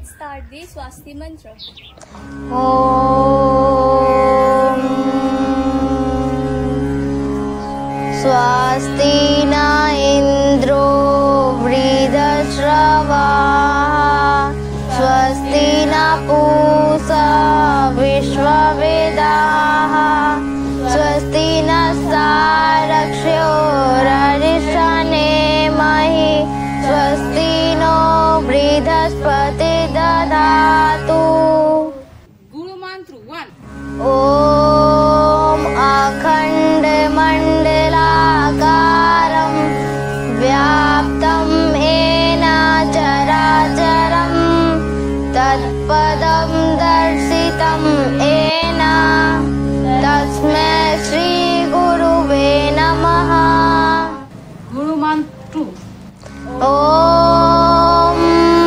Let's start the Swasti mantra. Om Swasti na Indro Vridhashravah Swasti na Pusa Vishwavedah Swasti na Saraksho Rarishaneemahi Swasti no Vridhaspati Dadatu. Guru Mantra 1. Om Akhand Mandalakaram Vyaptam Ena Characharam Tatpadam Darsitam Ena Tasmai Shri Guruve Namaha. Guru Mantra 2. Om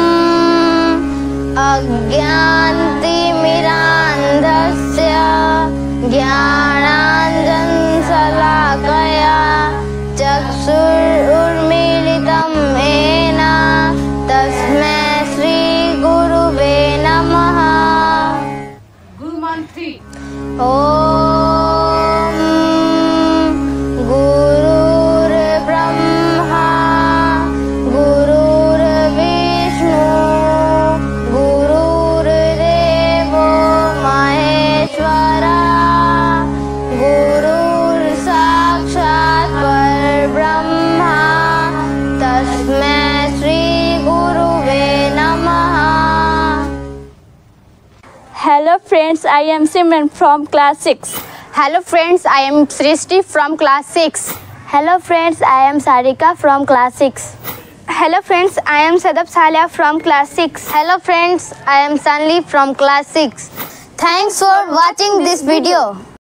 Ajnantimirandhasya Jnananjan Salakaya Chakshurmilitam Ena Tasmai Shri Guruve Namaha. Guru Mantra 3. Om Gurur Brahma Gurur Vishnu Gurur Devo Maheshwara Gurur Sakshat Parbrahma Tasmai Shri Guruve Namaha. Hello friends, I am Simran from class 6. Hello friends, I am Srishti from class 6. Hello friends, I am Sarika from class 6. Hello friends, I am Sadap Salia from class 6. Hello friends, I am Sanli from class 6. Thanks for watching this video.